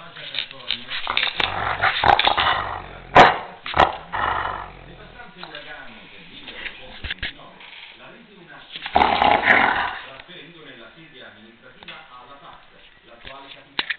Baja California, devastante uragano del 1929 la rese una città, trasferendone la sede amministrativa a La Paz, l'attuale capitale.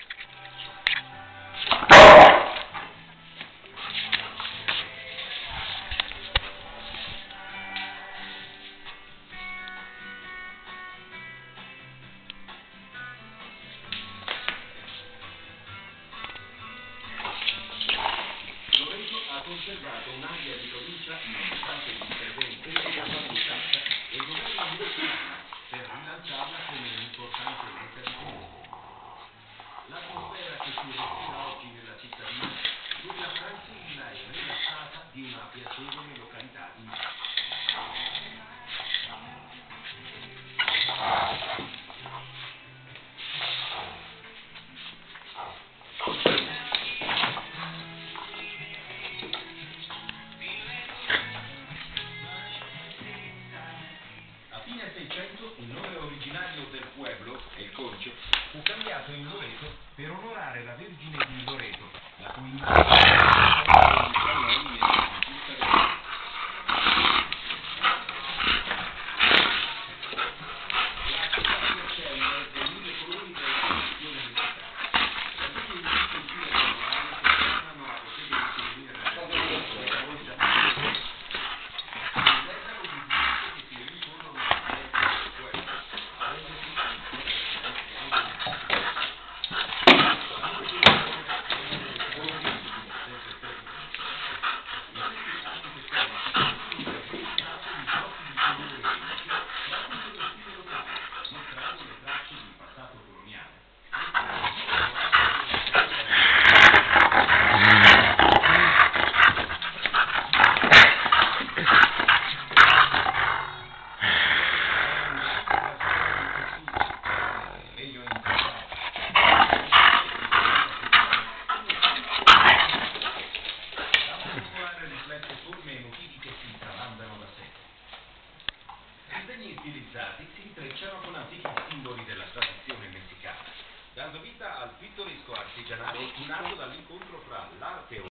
Ha conservato un'area di provincia nonostante gli interventi della Banca e il governo americano per rilanciarla come un'importante meta di turismo. L'atmosfera che si respira oggi nella cittadina, dove la tranquilla e rilassata di una piacevole località di mare. A fine 600 il nome originario del pueblo, il Concio, fu cambiato in Loreto per onorare la Vergine di Loreto, la cui immagine forme e motivi che si tramandano da sé. I disegni stilizzati si intrecciano con antichi simboli della tradizione messicana, dando vita al pittoresco artigianato nato dall'incontro fra l'arte